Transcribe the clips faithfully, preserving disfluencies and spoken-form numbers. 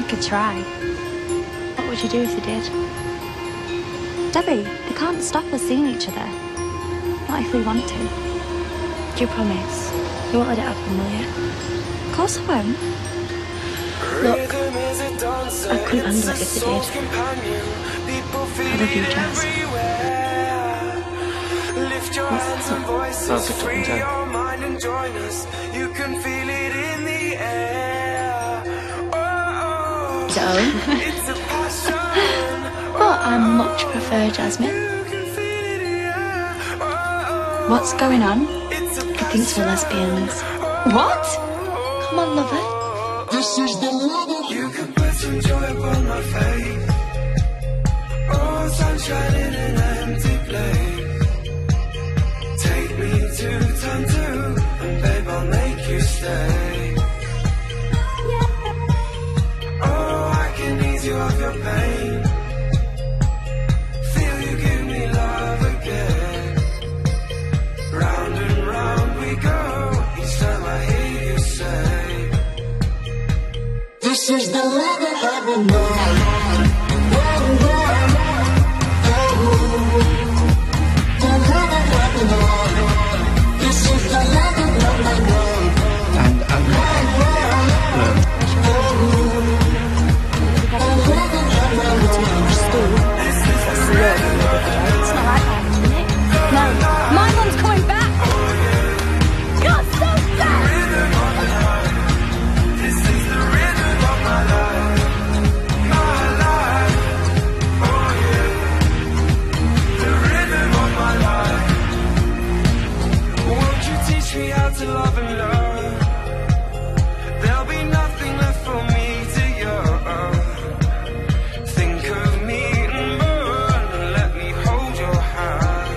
could try. What would you do if they did? Debbie, they can't stop us seeing each other. Not if we want to. Do you promise? You won't let it happen, will you? Of course I won't. Look, I couldn't handle it if they did. I love you, Jazz. What's that? That's a talking to. Is it home? But I much prefer Jasmine. What's going on? He thinks we're lesbians. What? Come on, lover. This is the weather. You can put some joy upon my face. Oh, sunshine in an empty place. Take me to time two, and babe, I'll make you stay. Oh, I can ease you of your pain. Feel you give me love again. Round and round we go, each time I hear you say, This is the weather of the night. And It's not like that, isn't it? No, my one's coming back. You're so sad. this is the rhythm of my life, my life, oh yeah, the rhythm of my life. Won't you teach me how to love and love? There'll be nothing left for me to you. Think of me and burn, and let me hold your hand.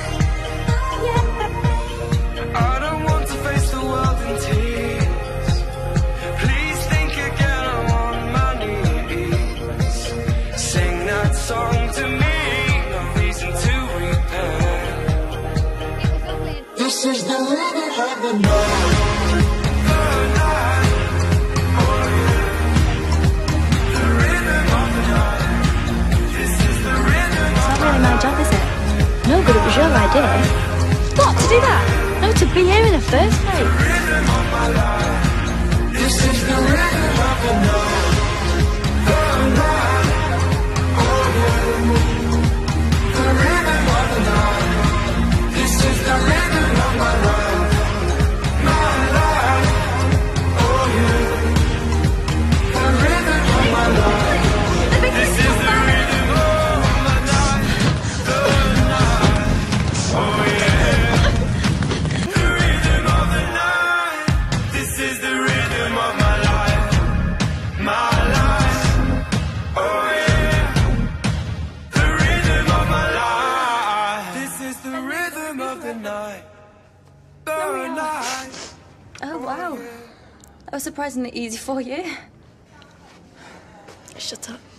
I don't want to face the world in tears. Please think again, I'm on my knees. Sing that song to me, no reason to repent. This is the weather of the night. The night, oh yeah, the rhythm of the night. This is the rhythm It's of not really my job, is it? No, but it was your idea. What, to do that? No, to be here in the first place. rhythm of my life. This is the rhythm of the night. The night. Oh yeah. The rhythm of the night. This is the rhythm of my life. My life. Oh yeah. The rhythm of my life. This is the rhythm of my night. The night, oh yeah. The rhythm of the night. This is the rhythm of my life, my life, oh yeah. The rhythm of my life. This is the rhythm of the night, the night. Oh, wow. That was surprisingly easy for you. Shut up.